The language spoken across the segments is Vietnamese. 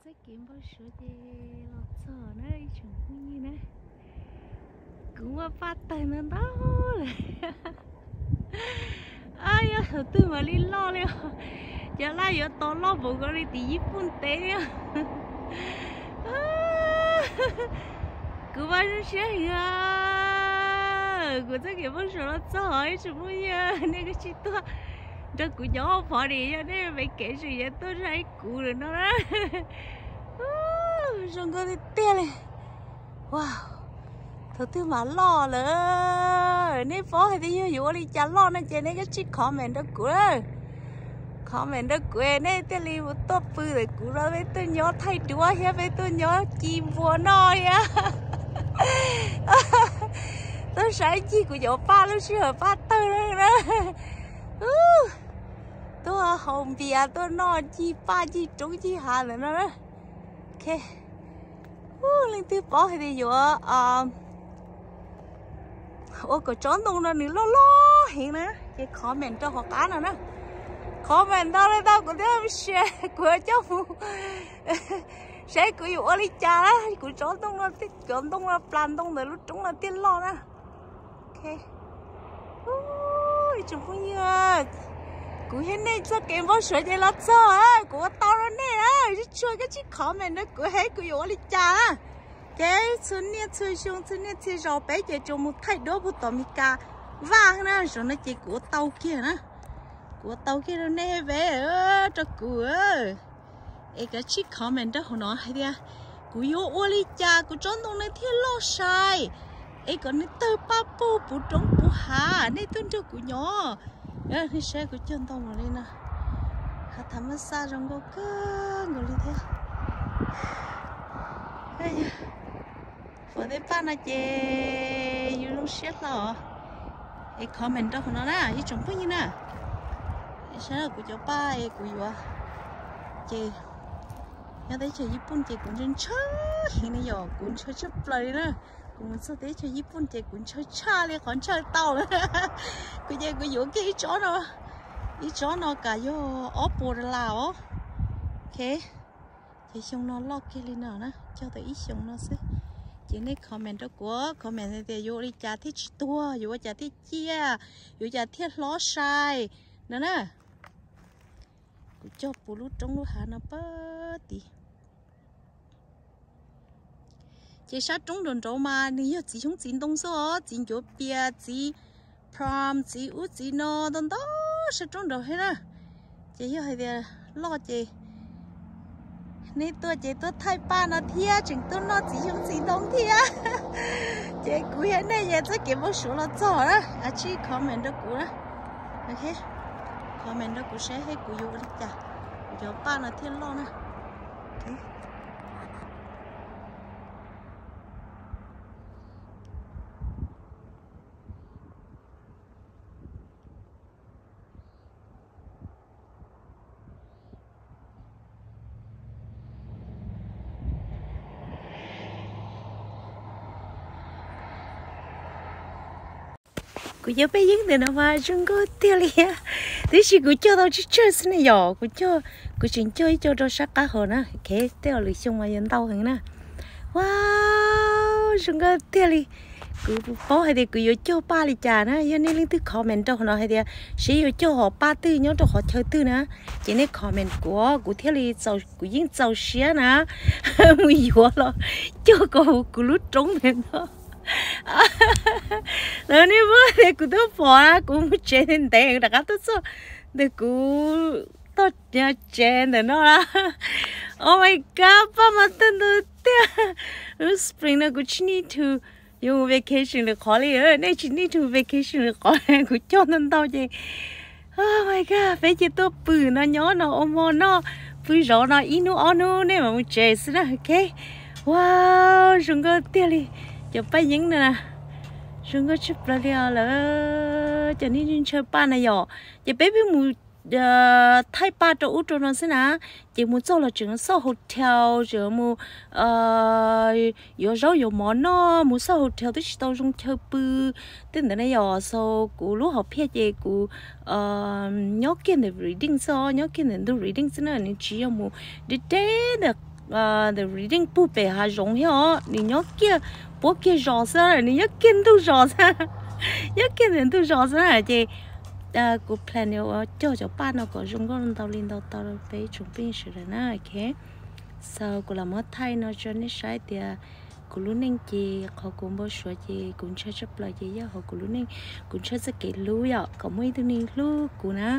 sẽ kiếm bao số thì lọt sờ nó đi chẳng cũng như này cũng mà phát tài nó đó ai à thằng tư mà đi lo liền giờ lại giờ to lo bộ cái đi tí phun té nha cứ bao nhiêu xe à cứ sẽ kiếm bao số lọt sờ ấy chẳng cũng như này cái chuyện to cho cụ nhỏ bỏ đi cho nên phải kể sự vậy tôi thấy cụ rồi nó đó xong có cái tia này wow thật thứ mà lo nữa nếu phó thì như dụ đi chả lo nó chơi nên cái chiếc comment đó cụ đó comment đó cụ này tia li một top bự rồi cụ đó với tôi nhỏ thay đũa hay với tôi nhỏ chim vua nói á tôi sai chi của nhỏ ba lúc xưa ba tư đó tôi hồng bìa tôi nói chi ba chi trúng chi hà nữa đó ok lên tiếp bỏ thì dụ ô có trốn tung ra nữa lo hiện nè cái comment cho họ cá nào đó comment đâu đây đâu có thể share của cháu share của dụ đi cha đó của trốn tung ra tiếp trốn tung ra plan tung rồi lúc trúng là tiên lo đó ok chúng cũng như cú hiện nay cho kiếm bao sữa để lót sữa á, cú tao nó nè á, chứ chơi cái chiếc comment đó cú hết cú vô đi cha, cái xuân nè chơi xong xuân nè chơi rau bé chơi trong một thay đó một tôm mì cá vàng nè, rồi nó chơi cú tàu kia nè, cú tàu kia nó nè về cho cú ơi, cái chiếc comment đó họ nói hay đi, cú vô đi cha, cú trốn đông này thiên lo sai, còn này tơ ba bố trống bố hà, này tuân cho cú nhỏ. Thì xe của chân tông rồi đi nè hạt thắm nó xa trong có cơ người đi theo đây vừa đến ba là chè yêu luôn xét rồi cái comment đó của nó nè cái trồng như nè cái xe là của cháu ba của yêu chè nhớ thấy chè Nhật chè cũng chân chớ hiện nay giờ cũng chơi chấp lời nè cũng sao thế cho Nhật chè cũng chơi cha liền còn chơi tàu nữa cái gì cái vụ cái chó nó cả vô ốp bùa là ó ok thì xong nó lo kia lên nào nè cho tới ít xong nó sẽ chỉ nên comment đó của comment thì vô đi trả thiết tua vô trả thiết chia vô trả thiết ló sai nữa nè cho bù lú trong lú hà nó bớt đi chỉ sát trong đồn trâu mà nếu chỉ chúng chín đông số chín chỗ bia chỉ prom chỉ út chỉ no đông đó sát trong đầu hết á chỉ hiểu hay là lo chị nên tôi thay ba nó thia chừng tôi nó chỉ chúng chín đông thia chị cuối hiện nay giờ tôi kiếm một số là giỏi đó chỉ comment đó cũ đó ok comment đó cũ sẽ hết cũ vô đi chả cho ba nó thiên lo nè ok cô giáo bé dính từ nào mà chúng có tiêu liền thế thì cô cho tao chơi xin này nhỏ cô chuyện chơi cho nó sắc cá hồ nè cái tiêu lịch xong mà dân tao hình nè wow chúng có tiêu liền cô có hay thì cô yêu cho ba lịch trà nè cho nên liên tục comment cho họ hay thì sẽ yêu cho họ ba tư nhớ cho họ chơi tư nè chỉ nên comment của tiêu liền giàu của dính giàu xía nè muy yêu lo cho cô lúc trống này đó rồi nếu bữa thì cô tôi bỏ cũng trên tiền đã có tốt số để cô tốt nhà trên để nó là oh my god ba mà tên tôi tiếc spring là cô chỉ need to dùng vacation để khỏi đi nên chỉ need to vacation để khỏi cô cho nên tao gì oh my god phải chỉ tôi bự nó nhỏ nó ôm nó bự rõ nó inu onu nên mà muốn chơi xí đó ok wow chúng có tiếc đi chụp bài những nè, chúng có chụp ra đi là cho nên chơi ba này giờ, giờ bé biết mua thay ba chỗ út cho nó thế nào, chỉ muốn cho là trường sau hotel, rồi mua rau dầu món nó, mua sau hotel thì chỉ tao dùng chơi bự, tên này giờ sau cú lúc học phía gì cú nhớ kia để reading sau, nhớ kia để reading thế nào nên chỉ mua để được the reading book về hà rong hiểu nị nhớ kia bố kia rõ ra nị nhớ kiến tu rõ ra nhớ kiến tu rõ ra chị cô plan yêu cho ba nó có rong con tàu lên tàu bé chuẩn bị sự rồi nè ok sau cô làm mất thay nó cho nên sai thì cô lúc nên chị họ cũng bao số chị cũng chơi chấp lại chị họ cũng lúc nên cũng chơi rất kỹ lúa ạ có mấy thứ này lúa cô nè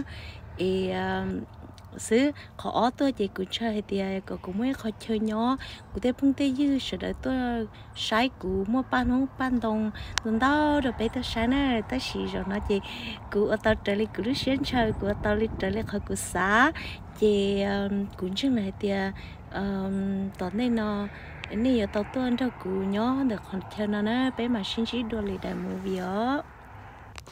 xứ họ tôi chị cũng chơi thì có cũng mấy họ chơi nhỏ cũng thấy phong tây dư sợ đợi tôi sai cũng mua ban không ban đồng lần đó rồi bây giờ sai nè tới xí rồi nó chị cũng ở tàu trở lại cũng lúc sáng chơi cũng ở tàu trở lại họ cũng xả chị cũng chừng này thì tao nên nó này tao tôi ăn cho cụ nhỏ được còn theo nó bé mà xin chỉ đua lại đại mua việc